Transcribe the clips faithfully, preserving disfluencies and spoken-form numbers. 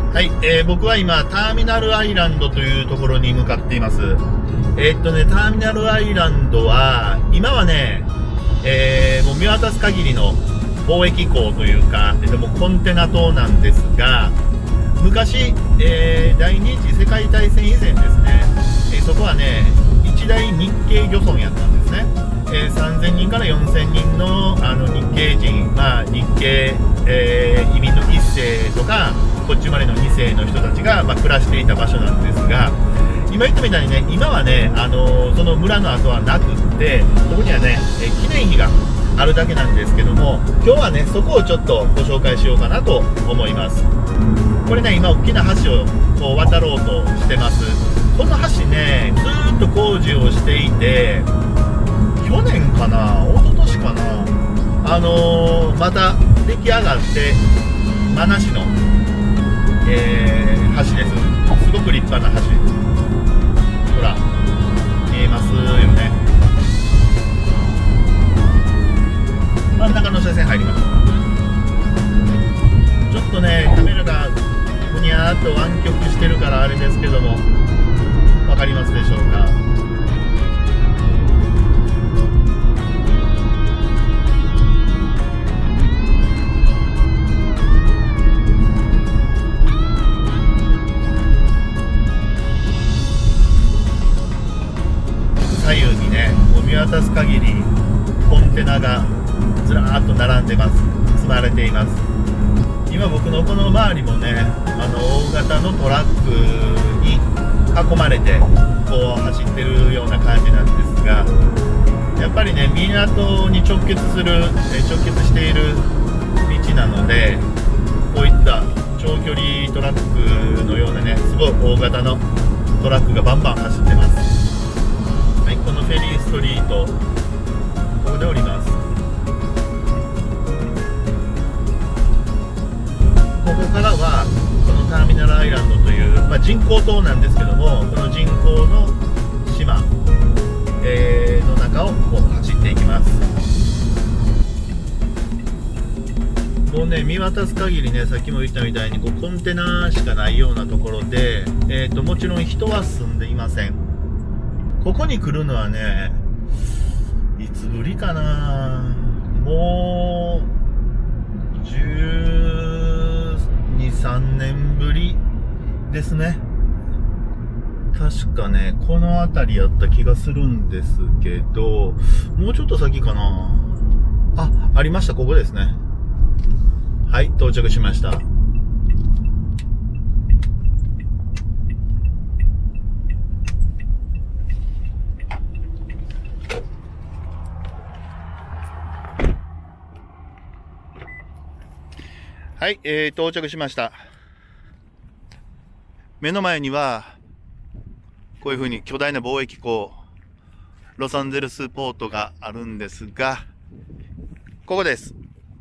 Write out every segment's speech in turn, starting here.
はい、えー、僕は今、ターミナルアイランドというところに向かっています。えー、っとね、ターミナルアイランドは、今はね、えー、もう見渡す限りの貿易港というか、えー、もうコンテナ島なんですが、昔、えー、第二次世界大戦以前ですね、えー、そこはね、一大日系漁村やったんですね。えー、さんぜんにんからよんせんにんの、あの日系人、まあ、日系、えー、移民のいっ世とか、こっち生まれのに世の人たちが、まあ、暮らしていた場所なんですが、今言ったみたいにね、今はね、あのー、その村の跡はなくって、ここにはね、えー、記念碑があるだけなんですけども、今日はね、そこをちょっとご紹介しようかなと思います。これね、今大きな橋をこう渡ろうとしてます。この橋ね、ずーっと工事をしていて、去年かな、一昨年かな、あのー、また出来上がって真梨の、えー、橋です。すごく立派な橋。ほら、見えますよね。真ん中の車線入りました。ちょっとね、カメラがふにゃーっと湾曲してるからあれですけども、わかりますでしょうか。左右にね、もう見渡す限りコンテナがずらーっと並んでます。積まれています。今僕のこの周りもね、あの大型のトラックに囲まれてこう走ってるような感じなんですが、やっぱりね、港に直結する直結している道なので、こういった長距離トラックのようなね、すごい大型のトラックがバンバン走ってます。はい、このフェリーストリート、ここで降ります。ここからはこのターミナルアイランドという、まあ、人工島なんですけども、この人工の島、えー、の中をこう走っていきます。もうね、見渡す限りね、さっきも言ったみたいにこうコンテナしかないようなところで、えーと、もちろん人は住んでいません。ここに来るのはね、いつぶりかな、もうじゅうに、さんねんぶりですね。確かね、この辺りやった気がするんですけど、もうちょっと先かなあ、ありました、ここですね。はい、到着しました。はい、えー、到着しました。目の前にはこういう風に巨大な貿易港、ロサンゼルスポートがあるんですが、ここです。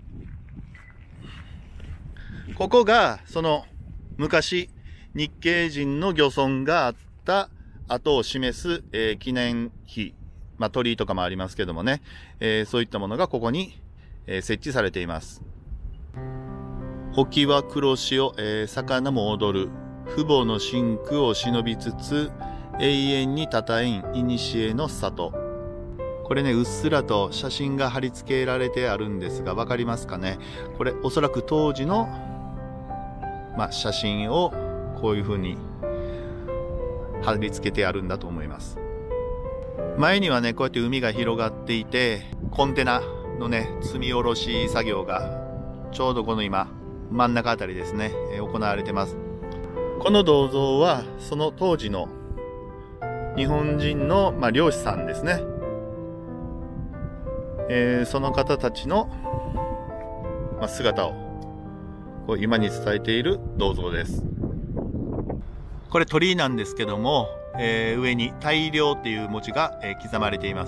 ここがその昔日系人の漁村があった跡を示す、えー、記念碑、まあ、鳥居とかもありますけどもね、えー、そういったものがここに、えー、設置されています。ほきは黒潮、えー、魚も踊る、父母の真空を忍びつつ、永遠にたたえん、いにしえの里。これね、うっすらと写真が貼り付けられてあるんですが、わかりますかね。これ、おそらく当時の、まあ、写真をこういう風に貼り付けてあるんだと思います。前にはね、こうやって海が広がっていて、コンテナのね、積み下ろし作業が、ちょうどこの今、真ん中あたりですね、えー、行われてます。この銅像はその当時の日本人の、まあ、漁師さんですね、えー、その方たちの、まあ、姿をこう今に伝えている銅像です。これ鳥居なんですけども、えー、上に大漁っていう文字が、えー、刻まれています。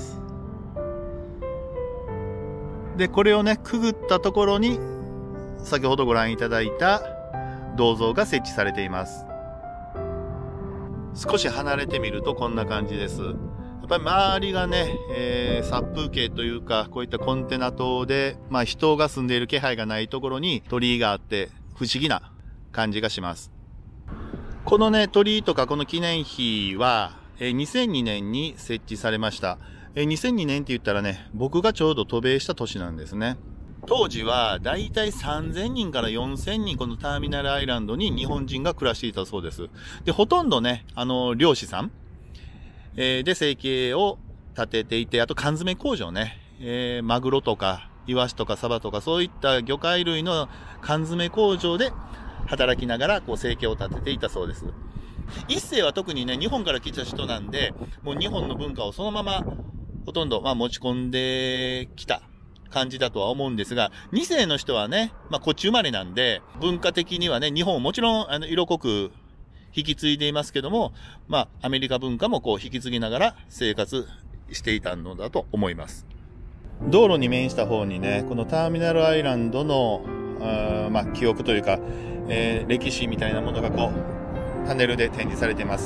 でこれをねくぐったところに先ほどご覧いただいた銅像が設置されています。少し離れてみるとこんな感じです。やっぱり周りがね、えー、殺風景というか、こういったコンテナ島で、まあ人が住んでいる気配がないところに鳥居があって不思議な感じがします。 このね、鳥居とかこの記念碑は、えー、にせんにねんに設置されました。えー、にせんにねんって言ったらね、僕がちょうど渡米した年なんですね。当時はだいたいさんぜんにんからよんせんにんこのターミナルアイランドに日本人が暮らしていたそうです。で、ほとんどね、あの、漁師さん、えー、で生計を立てていて、あと缶詰工場ね、えー、マグロとかイワシとかサバとかそういった魚介類の缶詰工場で働きながらこう生計を立てていたそうです。一世は特にね、日本から来た人なんで、もう日本の文化をそのままほとんどまあ持ち込んできた感じだとは思うんですが、二世の人はね、まあこっち生まれなんで、文化的にはね、日本をもちろんあの色濃く引き継いでいますけども、まあアメリカ文化もこう引き継ぎながら生活していたのだと思います。道路に面した方にね、このターミナルアイランドの、あまあ記憶というか、えー、歴史みたいなものがこう、パネルで展示されています。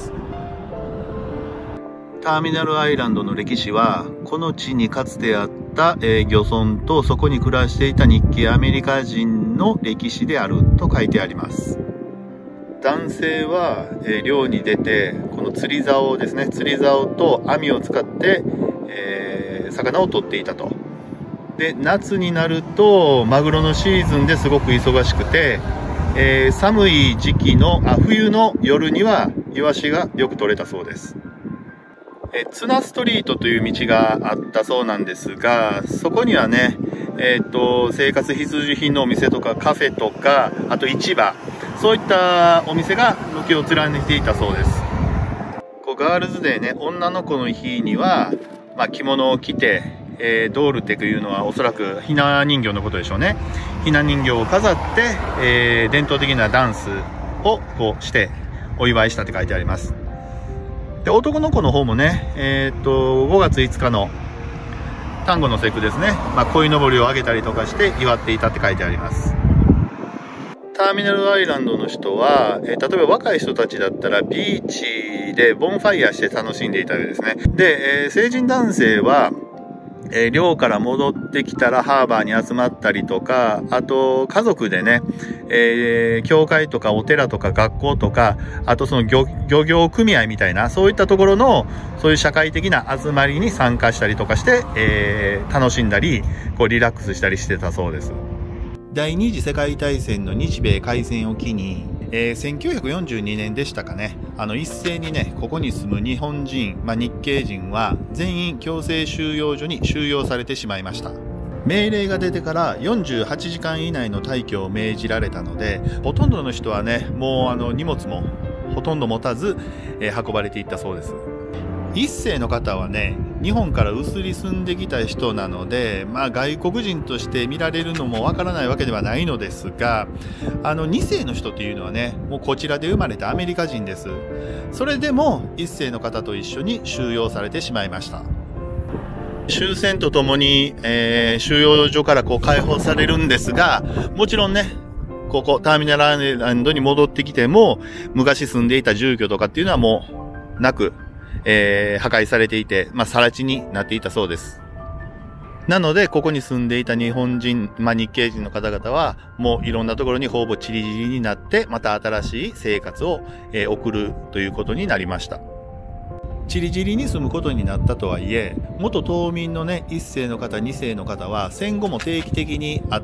ターミナルアイランドの歴史は、この地にかつてあった、えー、漁村とそこに暮らしていた日系アメリカ人の歴史であると書いてあります。男性は、えー、漁に出て、この釣り竿ですね、釣り竿と網を使って、えー、魚を取っていたと。で、夏になると、マグロのシーズンですごく忙しくて、えー、寒い時期のあ、冬の夜には、イワシがよく取れたそうです。えツナストリートという道があったそうなんですが、そこにはね、えっと、生活必需品のお店とかカフェとか、あと市場、そういったお店が軒を連ねていたそうです。こうガールズデーね、女の子の日には、まあ、着物を着て、えー、ドールテというのはおそらくひな人形のことでしょうね。ひな人形を飾って、えー、伝統的なダンスをこうしてお祝いしたって書いてあります。で、男の子の方もね、えー、っと、ごがついつかの端午の節句ですね。まあ、鯉のぼりをあげたりとかして祝っていたって書いてあります。ターミナルアイランドの人は、えー、例えば若い人たちだったらビーチでボンファイヤーして楽しんでいたわけですね。で、えー、成人男性は、えー、寮から戻ってきたらハーバーに集まったりとか、あと家族でね、えー、教会とかお寺とか学校とか、あとその漁、漁業組合みたいな、そういったところの、そういう社会的な集まりに参加したりとかして、えー、楽しんだり、こうリラックスしたりしてたそうです。第二次世界大戦の日米開戦を機に、えー、せんきゅうひゃくよんじゅうにねんでしたかね、あの一斉にね、ここに住む日本人、まあ、日系人は全員強制収容所に収容されてしまいました。命令が出てからよんじゅうはちじかん以内の退去を命じられたので、ほとんどの人はね、もうあの荷物もほとんど持たず、えー、運ばれていったそうです。一世の方はね、日本から移り住んできた人なので、まあ外国人として見られるのもわからないわけではないのですが、あの二世の人っていうのはね、もうこちらで生まれたアメリカ人です。それでも一世の方と一緒に収容されてしまいました。終戦とともに、えー、収容所からこう解放されるんですが、もちろんね、ここターミナルアイランドに戻ってきても、昔住んでいた住居とかっていうのはもうなく、えー、破壊されていて、まあ、更地になっていたそうです。なので、ここに住んでいた日本人、まあ、日系人の方々は、もういろんなところにほぼ散り散りになって、また新しい生活を、えー、送るということになりました。チリチリに住むことになったとはいえ、元島民のね、一世の方、二世の方は戦後も定期的に会って、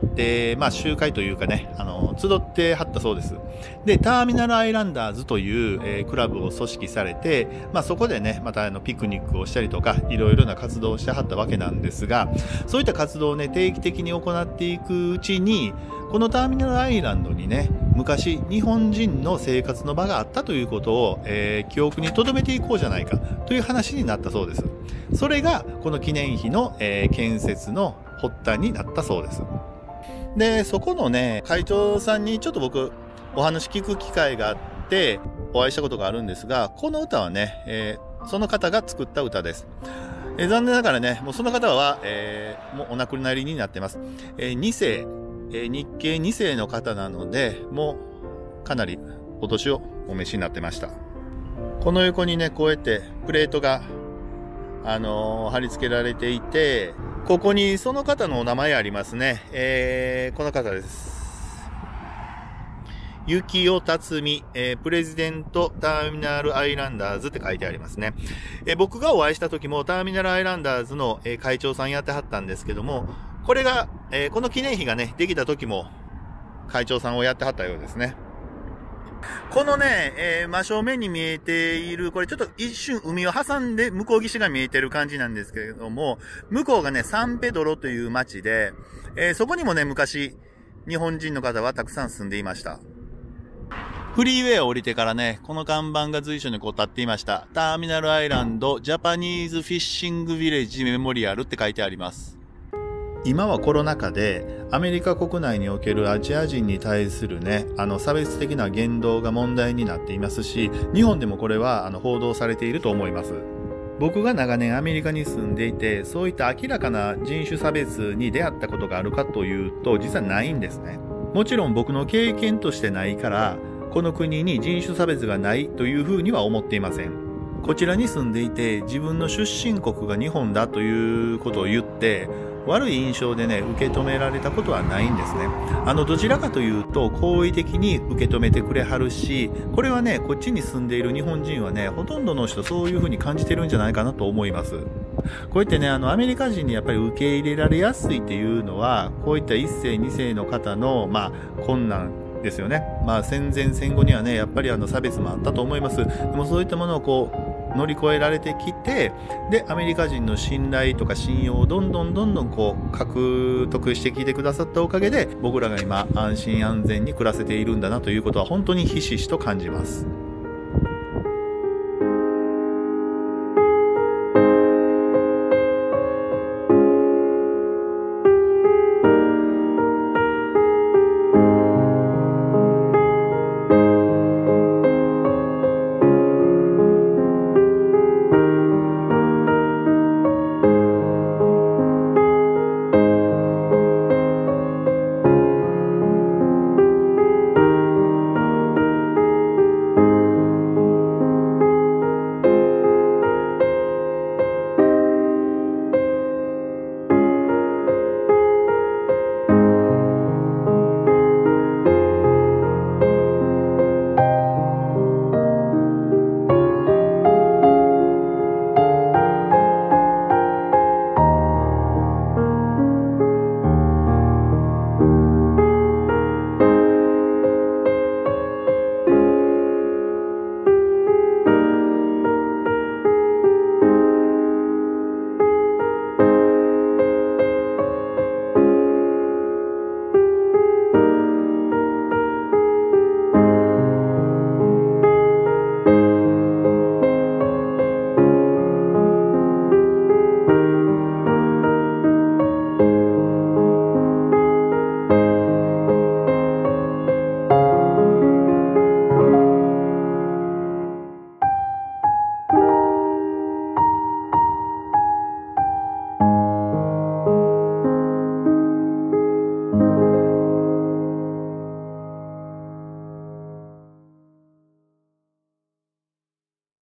まあ集会というかね、あの、集ってはったそうです。で、ターミナルアイランダーズという、えー、クラブを組織されて、まあそこでね、またあの、ピクニックをしたりとか、いろいろな活動をしてはったわけなんですが、そういった活動をね、定期的に行っていくうちに、このターミナルアイランドにね、昔日本人の生活の場があったということを、えー、記憶に留めていこうじゃないかという話になったそうです。それがこの記念碑の、えー、建設の発端になったそうです。で、そこのね、会長さんにちょっと僕お話聞く機会があってお会いしたことがあるんですが、この歌はね、えー、その方が作った歌です。えー、残念ながらね、もうその方は、えー、もうお亡くなりになってます。えー、に世えー、日系に世の方なので、もうかなりお年をお召しになってました。この横にね、こうやってプレートが、あのー、貼り付けられていて、ここにその方のお名前ありますね。えー、この方です。 幸尾辰巳、えー、プレジデントターミナルアイランダーズって書いてありますね。えー、僕がお会いした時もターミナルアイランダーズの、えー、会長さんやってはったんですけども、これが、えー、この記念碑がね、できた時も会長さんをやってはったようですね。このね、えー、真正面に見えている、これちょっと一瞬海を挟んで向こう岸が見えてる感じなんですけれども、向こうがね、サンペドロという町で、えー、そこにもね、昔、日本人の方はたくさん住んでいました。フリーウェイを降りてからね、この看板が随所にこう立っていました。ターミナルアイランドジャパニーズフィッシングビレッジメモリアルって書いてあります。今はコロナ禍でアメリカ国内におけるアジア人に対するね、あの差別的な言動が問題になっていますし、日本でもこれはあの報道されていると思います。僕が長年アメリカに住んでいて、そういった明らかな人種差別に出会ったことがあるかというと、実はないんですね。もちろん僕の経験としてないから、この国に人種差別がないというふうには思っていません。こちらに住んでいて、自分の出身国が日本だということを言って、悪い印象でね、受け止められたことはないんですね。あの、どちらかというと、好意的に受け止めてくれはるし、これはね、こっちに住んでいる日本人はね、ほとんどの人そういう風に感じてるんじゃないかなと思います。こうやってね、あの、アメリカ人にやっぱり受け入れられやすいっていうのは、こういった一世二世の方の、まあ、困難ですよね。まあ、戦前戦後にはね、やっぱりあの、差別もあったと思います。でもそういったものをこう、乗り越えられてきて、で、アメリカ人の信頼とか信用をどんどんどんどんこう、獲得してきてくださったおかげで、僕らが今、安心安全に暮らせているんだなということは本当にひしひしと感じます。